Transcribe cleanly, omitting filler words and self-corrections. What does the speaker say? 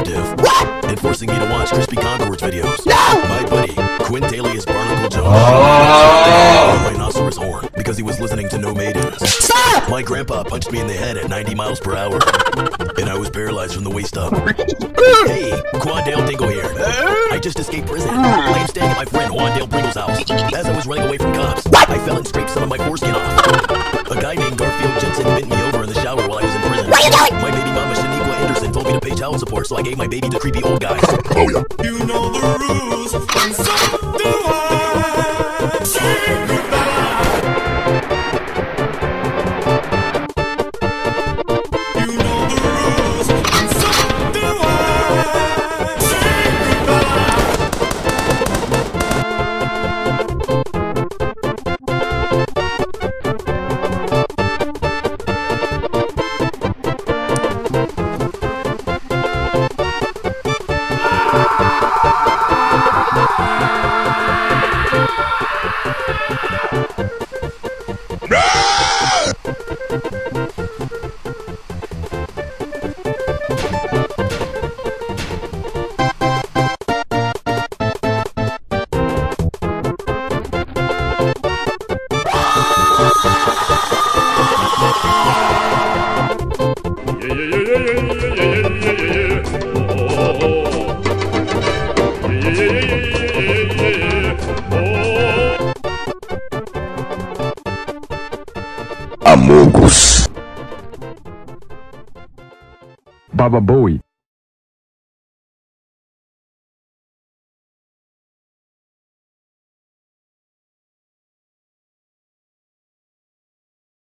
imperative. What? And forcing me to watch Crispy Concord's videos. No! My buddy, Quintalius Barnacle Jones, Oh! rhinoceros horn because he was listening to No Maidens. Stop! My grandpa punched me in the head at 90 miles per hour, and I was paralyzed from the waist up. Hey, Quandale Dingle here. I just escaped prison. I am staying at my friend Juandale Pringle's house. As I was running away from cops, I fell and scraped some of my foreskin off. A guy named Garfield Jensen bent me over in the shower while I was in prison. What are you doing? My baby mama Shaniqua Anderson told me to pay child support, so I gave my baby to creepy old guys. Oh yeah. You know the rules, and so do I. Say goodbye. You know the rules, and so do I. Say Amogus. Baba Bowie.